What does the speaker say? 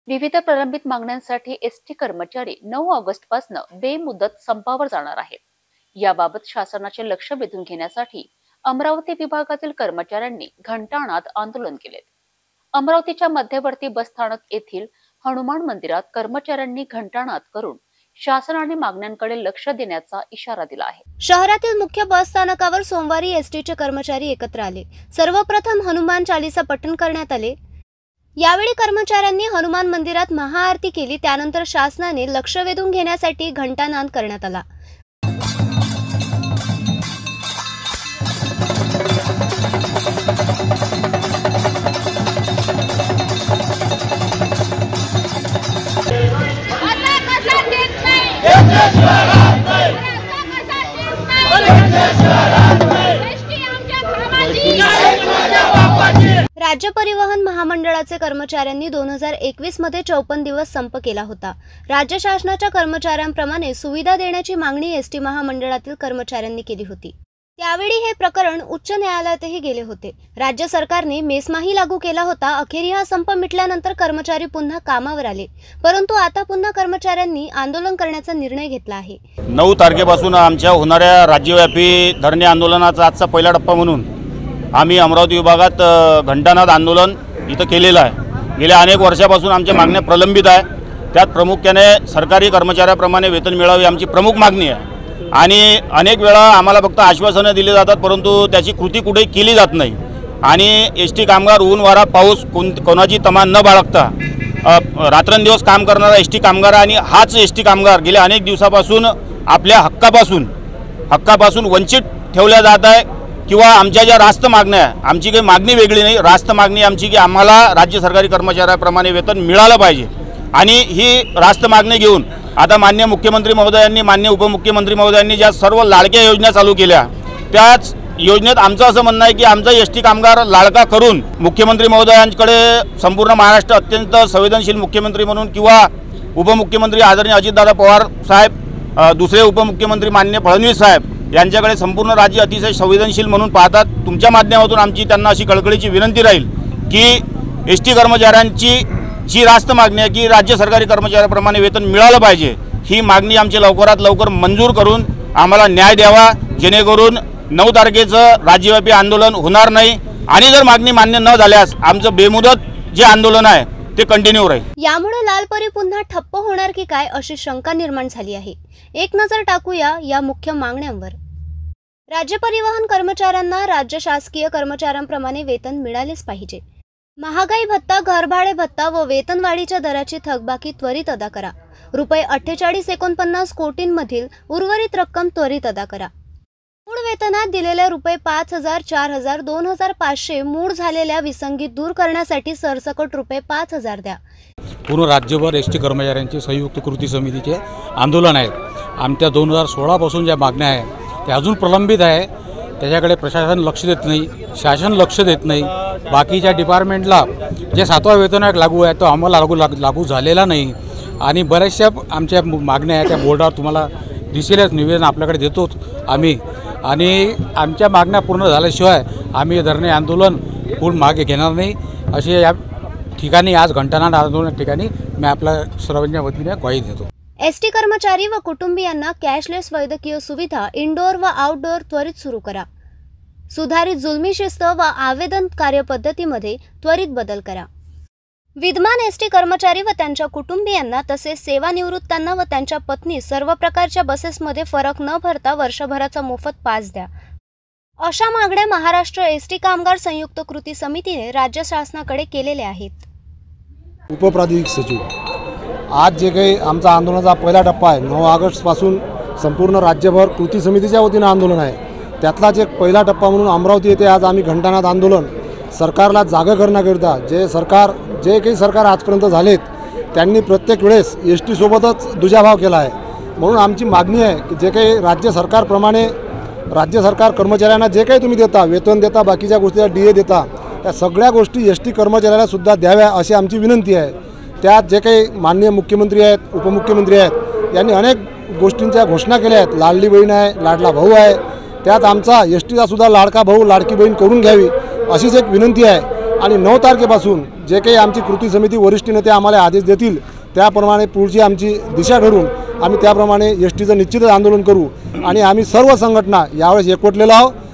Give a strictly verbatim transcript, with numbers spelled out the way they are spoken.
विविध प्रलंबित मागण्यांसाठी एसटी कर्मचारी नऊ ऑगस्ट पासून बेमुदत संपावर जाणार आहेत। याबाबत शासनाचे लक्ष वेधून घेण्यासाठी अमरावती विभागातील कर्मचाऱ्यांनी घंटानाद आंदोलन केले। अमरावतीच्या मध्यवर्ती बस स्थानक येथील हनुमान मंदिरात कर्मचाऱ्यांनी घंटानाद करून शासनाने मागण्यांकडे लक्ष देण्याचा इशारा दिला आहे। शहरातील मुख्य बस स्थानकावर सोमवारी एसटीचे कर्मचारी एकत्र आले। सर्वप्रथम हनुमान चालीसा पठण करण्यात आले। यावेळी कर्मचाऱ्यांनी हनुमान मंदिरात महाआरती केली। त्यानंतर शासनाने लक्ष वेधून घेण्यासाठी घंटानाद करण्यात आला। राज्य परिवहन महामंडळाचे कर्मचाऱ्यांनी दोन हजार एकवीस मध्ये चौपन्न दिवस संप केला होता। राज्य शासनाच्या कर्मचाऱ्यांप्रमाणे सुविधा देण्याची मागणी एसटी महामंडळातील कर्मचाऱ्यांनी केली होती। त्यावेळी हे प्रकरण उच्च न्यायालयातही गेले होते। राज्य सरकारने मेस्माही लागू केला होता। अखेरी हा संप मिटल्यानंतर कर्मचारी पुन्हा कामावर आले, परंतु आता पुन्हा कर्मचाऱ्यांनी आंदोलन करण्याचा निर्णय घेतला आहे। नऊ तारखेपासून आमच्या होणाऱ्या राज्यव्यापी धरणे आंदोलनाचा आजचा पहिला टप्पा म्हणून आम्ही अमरावती विभागात घंटानाद आंदोलन इथं केलेलं आहे। गेल्या अनेक वर्षापासून आमच्या मागण्या प्रलंबित आहे। त्यात प्रामुख्याने सरकारी कर्मचाऱ्याप्रमाणे वेतन मिळावे आमची प्रमुख मागणी आहे। आणि अनेक वेळा आम्हाला फक्त आश्वासनं दिली जातात, परंतु त्याची कृती कुठेही केली जात नाही। आणि एस टी कामगार ऊन वारा पाऊस कोण कोणाची तमा न बाळगता रात्रंदिवस काम करणारा एस टी कामगार आणि हाच एस टी कामगार गेल्या अनेक दिवसापासून आपल्या हक्कापासून हक्कापासून वंचित ठेवल्या जात आहे। किंवा आमच्या ज्या रास्त मागण्या आहे, आमची काही मागणी वेगळी नाही, रास्त मागणी आमची की आम्हाला राज्य सरकारी कर्मचाऱ्याप्रमाणे वेतन मिळालं पाहिजे। आणि ही रास्त मागणी घेऊन आता माननीय मुख्यमंत्री महोदयांनी माननीय उपमुख्यमंत्री महोदयांनी ज्या सर्व लाडक्या योजना चालू केल्या, त्याच योजनेत आमचं असं म्हणणं आहे की आमचा एस टी कामगार लाडका करून मुख्यमंत्री महोदयांकडे संपूर्ण महाराष्ट्र अत्यंत संवेदनशील मुख्यमंत्री म्हणून किंवा उपमुख्यमंत्री आदरणीय अजितदादा पवार साहेब, दुसरे उपमुख्यमंत्री माननीय फडणवीस साहेब यांच्याकडे संपूर्ण राज्य अतिशय संवेदनशील म्हणून पाहतात। तुमच्या माध्यमातून आमची त्यांना अशी कळकळीची विनंती राहील की एस टी कर्मचाऱ्यांची जी रास्त मागणी आहे की राज्य सरकारी कर्मचाऱ्याप्रमाणे वेतन मिळालं पाहिजे, ही मागणी आमची लवकरात लवकर मंजूर करून आम्हाला न्याय द्यावा, जेणेकरून नऊ तारखेचं राज्यव्यापी आंदोलन होणार नाही। आणि जर मागणी मान्य न झाल्यास आमचं बेमुदत जे आंदोलन आहे ते कंटिन्यू राहील। यामुळे लालपरी पुन्हा ठप्प होणार की काय अशी शंका निर्माण झाली आहे। एक नजर टाकूया या मुख्य मागण्यांवर। राज्य परिवहन कर्मचाऱ्यांना राज्य शासकीय कर्मचाऱ्यांप्रमाणे वेतन मिळालेच पाहिजे। महागाई भत्ता, घरभाडे भत्ता व वेतनवाढीच्या दराची थकबाकी त्वरित अदा करा। रुपये अठ्ठेचाळीस एकोणपन्नास कोटींमधील उर्वरित रक्कम त्वरित अदा करा। मूळ वेतनात दिलेल्या रुपये पाच हजार चार हजार दोन हजार पाचशे मूळ झालेल्या विसंगती दूर करण्यासाठी सरसकट रुपये पाच हजार द्या। पूर्ण राज्यभर एस टी कर्मचाऱ्यांचे संयुक्त कृती समितीचे आंदोलन आहे। आमच्या दोन हजार सोळा पासून ज्या मागण्या आहेत त्या अजून प्रलंबित आहे। त्याच्याकडे प्रशासन लक्ष देत नाही, शासन लक्ष देत नाही। बाकीच्या डिपार्टमेंटला जे सातवा वेतन आयोग लागू आहे तो आम्हाला लागू लागू झालेला नाही। आणि बऱ्याचशा आमच्या मागण्या आहेत त्या बोर्डावर तुम्हाला दिसेलच, निवेदन आपल्याकडे देतोच आम्ही। आणि आमच्या मागण्या पूर्ण झाल्याशिवाय आम्ही धरणे आंदोलन पूर्ण मागे घेणार नाही, असे या ठिकाणी आज घंटानाद आंदोलन ठिकाणी मी आपल्या सर्वांच्या वतीने ग्वाही देतो। एसटी कर्मचारी व कुटुंबियांना कॅशलेस वैद्यकीय सुविधा इनडोअर व आउटडोअर त्वरित सुरू करा। सुधारित जुलमी शिस्त व आवेदन कार्यपद्धतीमध्ये त्वरित बदल करा। विद्यमान एसटी कर्मचारी व त्यांच्या कुटुंबियांना तसेच सेवानिवृत्तांना व त्यांच्या पत्नी सर्व प्रकारच्या बसेसमध्ये फरक न भरता वर्षभराचा मोफत पास द्या। अशा मागण्या महाराष्ट्र एसटी कामगार संयुक्त कृती समितीने राज्य शासनाकडे केलेल्या आहेत। उपप्रादेशिक सचिव, आज जे काही आमचा आंदोलनाचा पहिला टप्पा आहे, नऊ ऑगस्ट पासून संपूर्ण राज्यभर कृती समितीच्या वतीनं आंदोलन आहे। त्यातलाच एक पहिला टप्पा म्हणून अमरावती येथे आज आम्ही घंटानाद आंदोलन सरकारला जागं करण्याकरिता, जे सरकार जे काही सरकार आजपर्यंत झालेत त्यांनी प्रत्येक वेळेस एस टी सोबतच दुजाभाव केला आहे। म्हणून आमची मागणी आहे की जे काही राज्य सरकारप्रमाणे राज्य सरकार कर्मचाऱ्यांना जे काही तुम्ही देता, वेतन देता, बाकीच्या गोष्टीला डी ए देता, त्या सगळ्या गोष्टी एस टी कर्मचाऱ्याला सुद्धा द्याव्या अशी आमची विनंती आहे। त्यात जे काही माननीय मुख्यमंत्री आहेत, उपमुख्यमंत्री आहेत, यांनी अनेक गोष्टींच्या घोषणा केल्या आहेत। लाडली बहीण आहे, लाडला भाऊ आहे, त्यात आमचा एस टीचा सुद्धा लाडका भाऊ लाडकी बहीण करून घ्यावी अशीच एक विनंती आहे। आणि नऊ तारखेपासून जे काही आमची कृती समिती वरिष्ठ नेते आम्हाला आदेश देतील त्याप्रमाणे पुढची आमची दिशा ठरवून आम्ही त्याप्रमाणे एस टीचं निश्चितच आंदोलन करू आणि आम्ही सर्व संघटना यावेळेस एकवटलेलो आहोत।